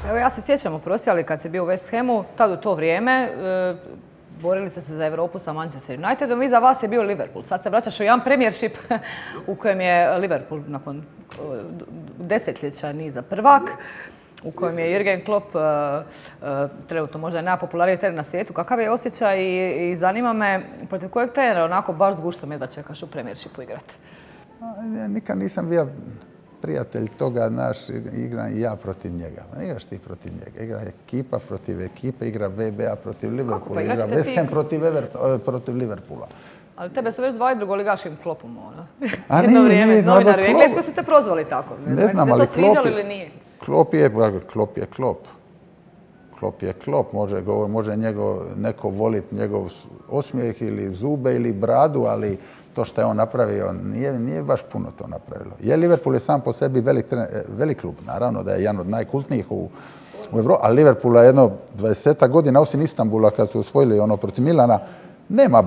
Evo ja se sjećam u prosjali kad si bio u West Hamu, tad u to vrijeme borili ste se za Europu sa Manchester Unitedom i za vas je bio Liverpool. Sad se vraćaš u jedan premiership u kojem je Liverpool nakon desetljeća niza prvak, u kojem je Jurgen Klopp trenutno možda najpopularniji trener na svijetu. Kakav je osjećaj i zanima me protiv kojeg trenera onako baš s guštom je da čekaš u premiershipu igrati? Nikad nisam bio prijatelj toga, igram i ja protiv njega. Ne igraš ti protiv njega. Igra ekipa protiv ekipe, igra VBA protiv Liverpoola, igra West Ham protiv Liverpoola. Ali tebe su već zvali drugoligaškim Kloppom, ono. A jedno vrijeme, novinari u Klopp... Engleskoj su te prozvali tako. Ne znam, ali to sviđalo ili nije? Klopp je Klopp. Klopp je Klopp. Može neko voliti njegov osmijeh ili zube ili bradu, ali to što je on napravio nije baš puno to napravilo. Liverpool je sam po sebi velik klub. Naravno da je jedan od najkultnijih u Evropi, ali Liverpoola jedno 20 godina, osim Istanbula kad su osvojili ono protiv Milana, nema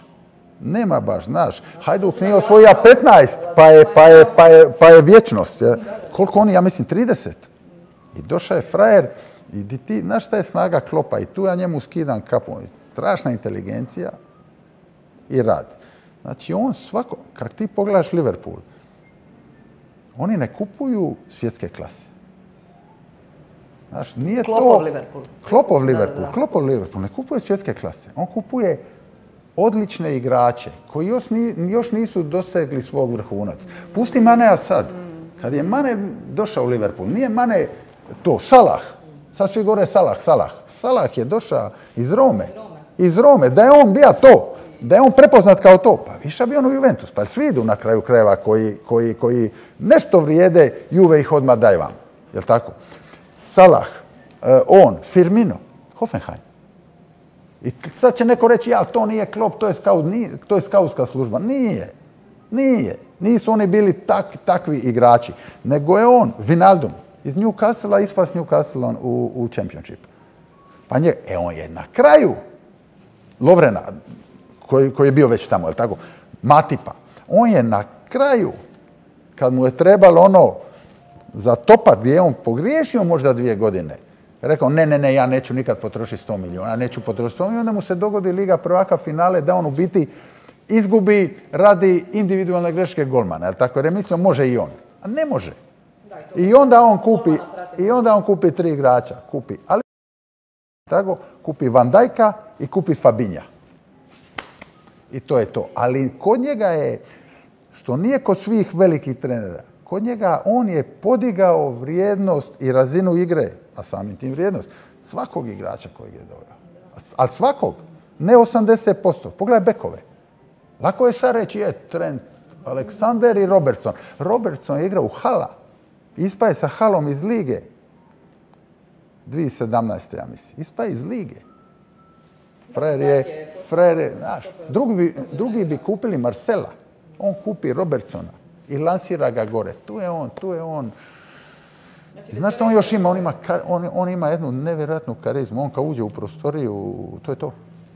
baš, znaš. Hajduk nije osvojio 15, pa je vječnost. Koliko oni, ja mislim, 30. I došao je frajer i ti, znaš šta je snaga Kloppa i tu ja njemu skidam kapu. Strašna inteligencija i rad. Znači on svako, kad ti pogledaš Liverpool, oni ne kupuju svjetske klase. Znaš, nije Kloppov Liverpool. Kloppov Liverpool ne kupuje svjetske klase. On kupuje odlične igrače koji još nisu dosegli svog vrhunac. Pusti Manea sad. Kad je Mane došao u Liverpool, nije Mane to, Salah. Sad svi govore Salah. Salah je došao iz Rome. Da je on bio to, da je on prepoznat kao to, pa više bi on u Juventus. Pa svi idu na kraju krajeva koji nešto vrijede, Juve ih odmah daje vam. Jel' tako? Salah, Firmino, Hoffenheim. I sad će neko reći, to nije Klopp, to je skautska služba. Nije. Nisu oni bili takvi igrači. Nego je on, Wijnaldum, iz Newcastle-a ispao s Newcastle u Championship. Pa on je na kraju Lovrena, koji je bio već tamo, je li tako? Matipa. On je na kraju, kad mu je trebalo zatopat gdje je on pogriješio možda 2 godine, rekao, ne, ja neću nikad potrošiti 100 milijuna, neću potrošiti 100 milijuna, onda mu se dogodi Liga prvaka finale da on u biti izgubi radi individualne greške golmana, jel tako? Jer je mislio, može i on. A ne može. I onda on kupi 3 igrača. Kupi Van Dijka i kupi Fabinha. I to je to. Ali kod njega je, što nije kod svih velikih trenera, kod njega on je podigao vrijednost i razinu igre, a samim tim vrijednost, svakog igrača kojeg je doveo. Ali svakog, ne 80%. Pogledaj bekove. Lako je sad reći, Trent, Alexander i Robertson. Robertson je igrao u Hala. Ispaje sa Halom iz lige. 2017. ja mislim. Ispaje iz lige. Frajer je, znaš, drugi bi kupili Marcela. On kupi Robertsona i lansira ga gore. Tu je on. Znaš što on još ima? On ima jednu nevjerojatnu karizmu. On kad uđe u prostoriju, to je to.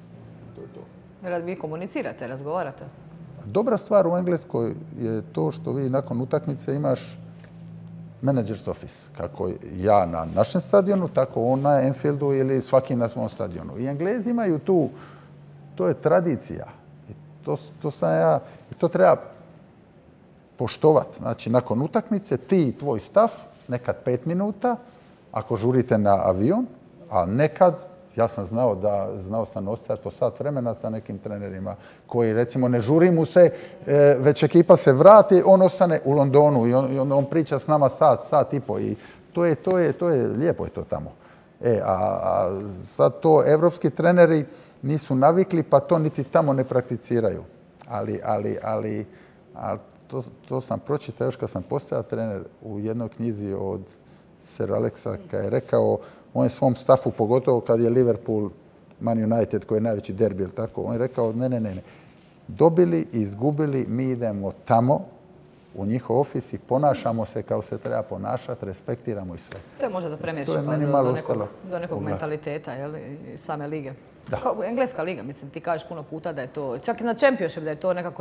Vi komunicirate, razgovarate? Dobra stvar u Engleskoj je to što vi nakon utakmice imaš manager's office. Kako ja na našem stadionu, tako on na Anfieldu ili svaki na svom stadionu. I Englezi imaju tu, to je tradicija. I to treba poštovati. Znači, nakon utakmice ti i tvoj staf, nekad 5 minuta, ako žurite na avion, a nekad, ja sam znao sam ostajati po sat vremena sa nekim trenerima koji, recimo, ne žuri mu se, već ekipa se vrati, on ostane u Londonu i on priča s nama sat i po. I to je lijepo je to tamo. A sad to evropski treneri nisu navikli, pa to niti tamo ne prakticiraju. Ali to sam pročitao još kad sam postao trener u jednoj knjizi od Sir Alexa, kad je rekao, on je svom stafu, pogotovo kad je Liverpool, Man United, koji je najveći derbi, tako, on je rekao, ne. Dobili, izgubili, mi idemo tamo u njihov ofis i ponašamo se kao se treba ponašati, respektiramo i sve. To je možda do premijeršipa, To je meni malo ostalo. do nekog mentaliteta, same lige. Da. Kao engleska liga, mislim, ti kažeš puno puta da je to, čak i na Championship da je to nekako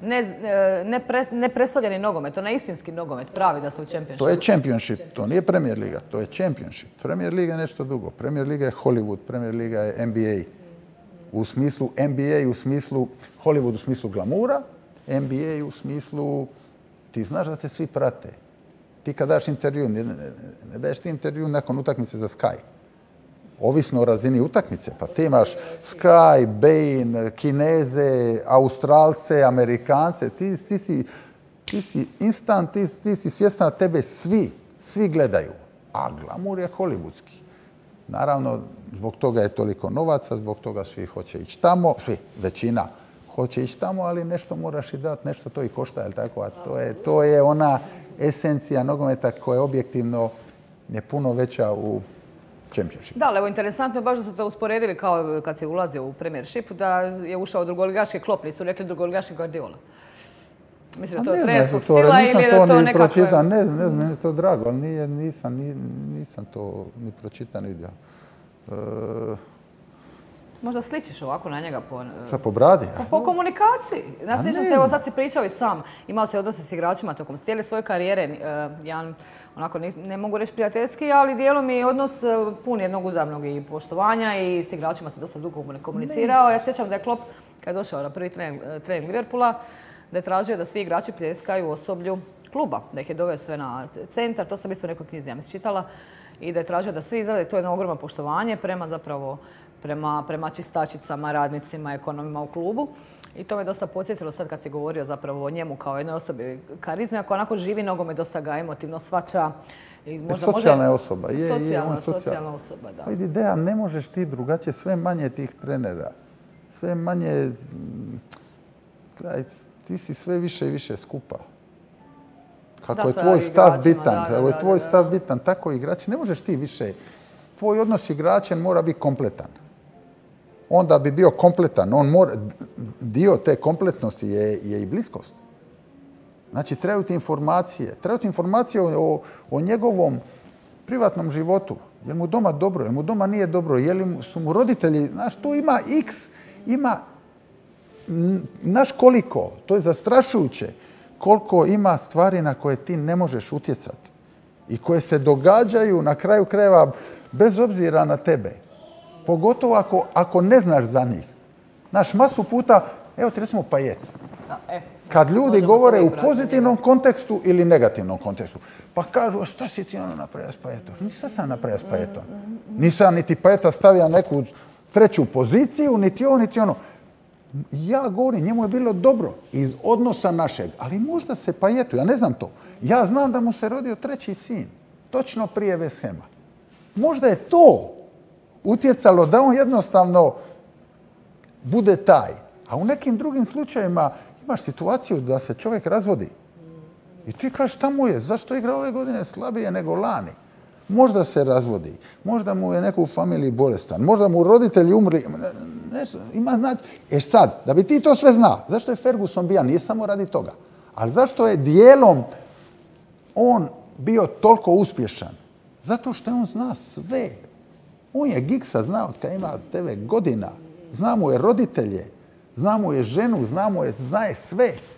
ne presoljeni nogomet, to ne istinski nogomet, pravi da se u Championship. To je Championship, to nije Premier liga, to je Championship. Premier liga je nešto drugo. Premier liga je Hollywood, Premier liga je NBA. U smislu NBA, u smislu Hollywood u smislu glamura, NBA u smislu ti znaš da te svi prate. Ti kad daš intervju, ne daješ ti intervju nakon utakmice za Sky. Ovisno o razini utakmice. Pa ti imaš Sky, Bein, Kineze, Australce, Amerikance. Ti si instant, ti si svjestan da tebe svi gledaju. A glamur je hollywoodski. Naravno, zbog toga je toliko novaca, zbog toga svi hoće ići tamo, većina hoće ići tamo, ali nešto moraš i dati, nešto to i košta, jel tako? A to je ona esencija nogometa koja je objektivno je puno veća u Championship. Da, ali evo interesantno je baš da su te usporedili kao kad si ulazio u Premiership, da je ušao drugoligaški Klopp, nisu rekli drugoligaški Guardiola. Mislim da to je trenerskog stila ili je to nekako... Ne, meni je to drago, ali nisam to ni pročitan vidio. Možda sličiš ovako na njega po... Sad po bradi? Po komunikaciji. Sjećam se, evo sad si pričao i sam. Imao se odnose s igračima tokom cijele svoje karijere. Jedan, onako, ne mogu reći prijateljski, ali dijelom je odnos pun jednog uzajamnog i poštovanja i s igračima se dosta dugo komunicirao. Ja sjećam da je Klopp, kad je došao na prvi trening Liverpoola, da je tražio da svi igrači pljeskaju osoblju kluba, da ih je doveo sve na centar. To sam isto u nekoj knjizi, ja mislim, čitala. I da je tražio da svi izrade, to je jedno ogromno poštovanje prema čistačicama, radnicima, ekonomima u klubu. I to me dosta podsjetilo sad kad si govorio zapravo o njemu kao jednoj osobi karizme. Ako onako živi nogomet, dosta ga emotivno shvaća. Socijalna je osoba. Socijalna osoba, da. Ideja, ne možeš ti drugačije, sve manje tih trenera. Sve manje... Ti si sve više i više skupa. Kako je tvoj stav bitan, kako je tvoj stav bitan, tako igrači. Ne možeš ti više. Tvoj odnos s igračem mora biti kompletan. Onda bi bio kompletan. Dio te kompletnosti je i bliskost. Znači, trebaju ti informacije. Trebaju ti informacije o njegovom privatnom životu. Je li mu doma dobro, je li mu doma nije dobro, je li su mu roditelji... Znaš, tu ima znaš koliko, to je zastrašujuće, koliko ima stvari na koje ti ne možeš utjecati i koje se događaju na kraju krajeva bez obzira na tebe. Pogotovo ako ne znaš za njih. Znaš, masu puta, evo ti recimo Payet. Kad ljudi govore u pozitivnom kontekstu ili negativnom kontekstu, pa kažu, šta si ti ono napravio s Payetom? Nisam sam napravio s Payetom. Nisam niti Payeta stavio neku treću poziciju, niti ovo, niti ono. Ja govorim, njemu je bilo dobro iz odnosa našeg, ali možda se Payetu, ja ne znam to. Ja znam da mu se rodio treći sin, točno prije West Hama. Možda je to utjecalo da on jednostavno bude taj. A u nekim drugim slučajevima imaš situaciju da se čovjek razvodi. I ti kažeš, šta mu je? Zašto igra ove godine slabije nego lani? Možda se razvodi, možda mu je neko u familiji bolestan, možda mu roditelji umri. Sad, da bi ti to sve znao, zašto je Ferguson bio? Nije samo radi toga. Ali zašto je dijelom on bio toliko uspješan? Zato što on zna sve. On je Gigsa znao od kada ima 9 godina. Zna mu je roditelje, zna mu je ženu, zna je sve.